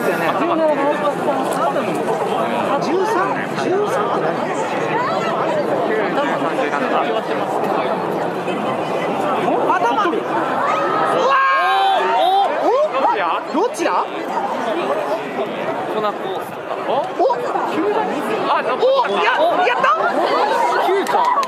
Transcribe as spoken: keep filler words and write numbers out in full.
ですよね。じゅうさん、じゅうさんって何？頭さんじゅうななだ。頭。うわー！どっちだ？ コナコースとか。お？ お？ あ、 お？ややった？ きゅうか。